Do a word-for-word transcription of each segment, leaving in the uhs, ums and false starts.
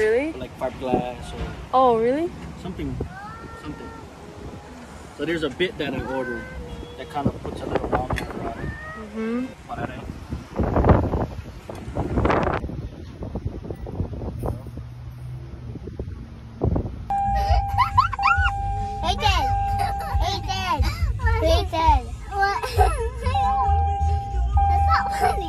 Really? Like fiberglass or... Oh, really? Something, something. So there's a bit that I ordered that kind of puts a little rounder around it. Mm-hmm. Hey, Dad. Hey, Dad. Hey, Dad. What? That's not funny.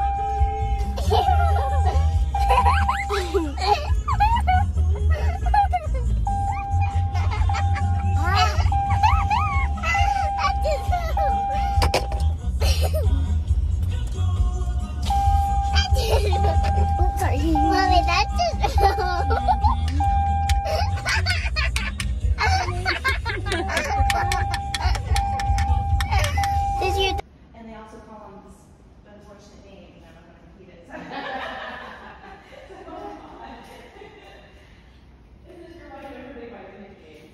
Mommy, that's just This your And they also call them this unfortunate name, and I'm not going to repeat it. So. This is for my everybody by nickname.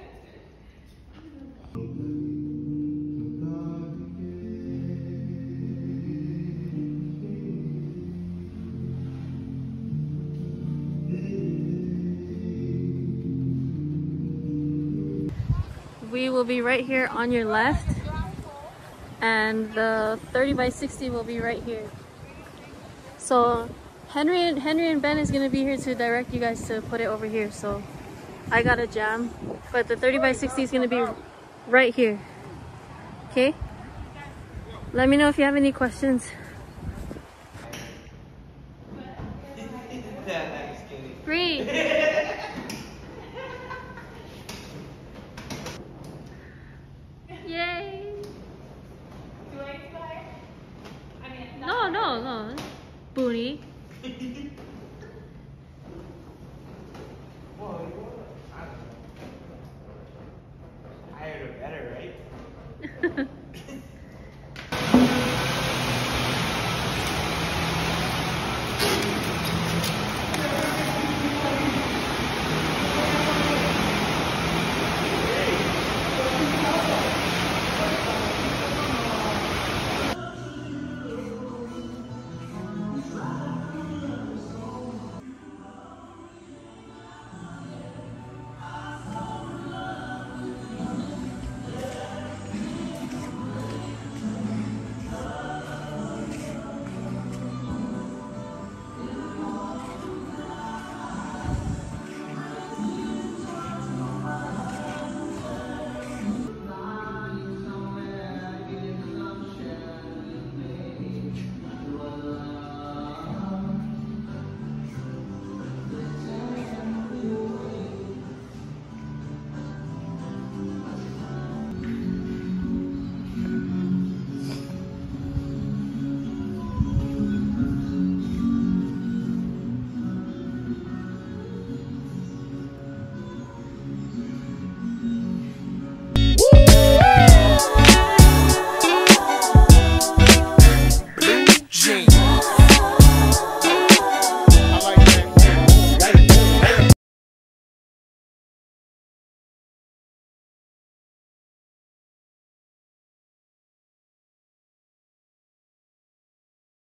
We will be right here on your left, and the thirty by sixty will be right here. So Henry and Henry and Ben is gonna be here to direct you guys to put it over here. So I got a jam, but the thirty by sixty is gonna be right here. Okay? Let me know if you have any questions. Free. Yay! No, no, no. Booty.